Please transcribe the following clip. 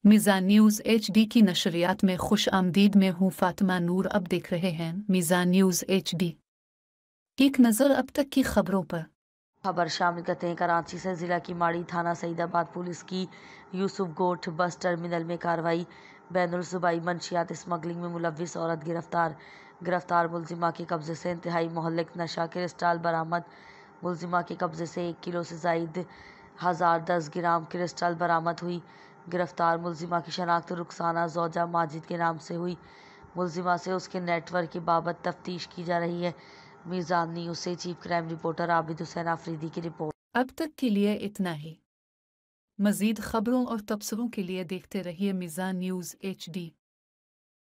मीज़ान news HD की नशरियात में खुश आमदीद में हूँ फातिमा नूर। अब देख रहे हैं मीज़ान न्यूज़ HD। एक नज़र अब तक की खबरों पर। खबर शामिल करते हैं कराची से। जिला की माड़ी थाना सईदाबाद पुलिस की यूसुफ गोट बस टर्मिनल में कार्रवाई। बैनुल सूबाई मंशियात स्मगलिंग में मुलविस औरत गिरफ्तार मुलजिमा के कब्जे से इंतहाई मोहल्लिक नशा क्रिस्टल बरामद। मुलजिमा के कब्जे से 1 किलो से जायद 1010 ग्राम क्रिस्टल बरामद हुई। गिरफ्तार मुलजिमा की शनाख्त रुखसाना जोजा माजिद के नाम से हुई। मुलजिमा से उसके नेटवर्क की बाबत तफ्तीश की जा रही है। मीज़ान न्यूज़ से chief crime reporter Abid Hussain Afridi की रिपोर्ट। अब तक के लिए इतना ही। मज़ीद खबरों और तबसरों के लिए देखते रहिए मीज़ान न्यूज़ HD।